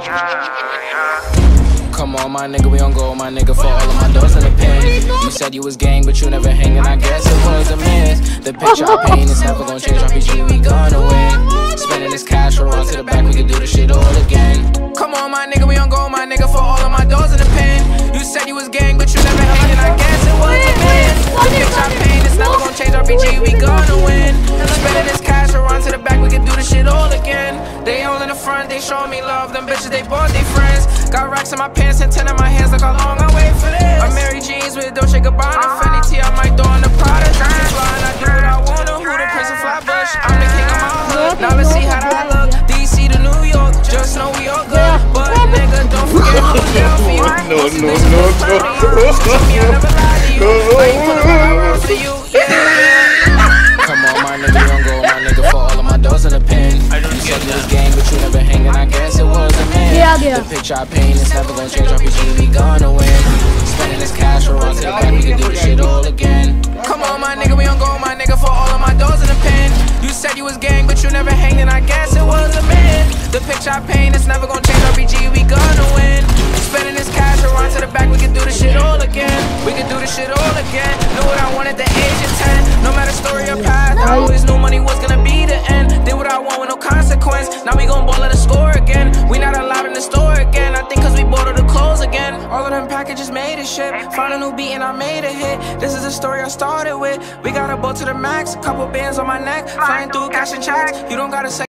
Come on, my nigga, we on go, my nigga, for all of my doors in the pen. You said you was gang, but you never hanging, I guess it was a miss. The picture I paint is never gonna change, RPG, we gonna win. Spending this cash, we'll run to the back, we can do this shit all again. Come on, my nigga, we on go, my nigga, for all of my doors in the pen. You said you was gang, but you never hanging, I guess it was a miss. The picture I paint is never gonna change, RPG, we gonna win. Spending this cash, we'll run to the back, we can do this shit all again. They all in the front, they showing me love, them bitches, they bought they friends. Got racks in my pants and 10 in my hands, look how long I wait for this. I'm Mary Jeans with Dolce Gabbana, Fendi T, I might throw in the Prada. She's flying, I do what I wanna, who the Prince of Flatbush? I'm the king of my hood, now let's see how that look. DC to New York, just know we all good. But nigga, don't forget who's down for you. No. Told me I never lied to you, I ain't put around for you, yeah. Come on, my nigga, young go, my nigga, for all of my doors in the pen. You said you was gang, but you never hanging, I guess it was a man. The picture I paint is never gonna change, RPG, we gonna win. Spending this cash, we'll run to the back, we can do this shit all again. Come on, my nigga, we on go, my nigga, for all of my doors in the pen. You said you was gang, but you never hanging, I guess it was a man. The picture I paint is never gonna change, RPG, we gonna win. Spending this cash, we'll run to the back, we can do this shit all again. We can do this shit all again. Knew what I wanted at the age of 10. No matter story or path, I always knew money was gonna be the end. Did what I want with no consequence. Now we gon' ball at the score again. We not allowed in the store again. I think cause we bought all the clothes again. All of them packages made a shit. Found a new beat and I made a hit. This is the story I started with. We got a boat to the max, couple bands on my neck, flying through cash and checks. You don't gotta say